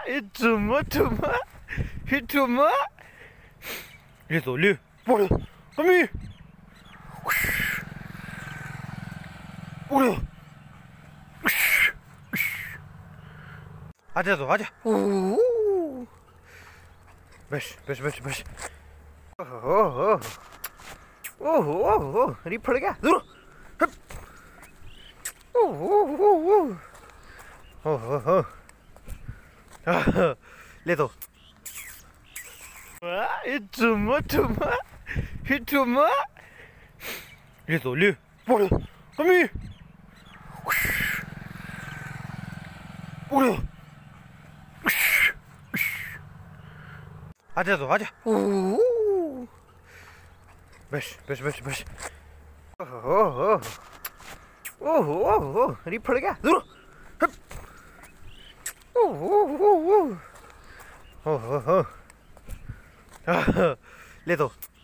Ituma. Le. Voilà. Ami. Voilà. आजा तो आजा। बस बस बस बस। ओहो ओहो ओहो अरे फट गया दूर। ओहो ओहो ओहो ले तो। Ituma. Le. Voilà. Ami. Voilà. आजा तो आजा। बस बस बस बस। ओहो ओहो ओहो अरे फट गया दूर। ओहो ओहो ओहो ले तो।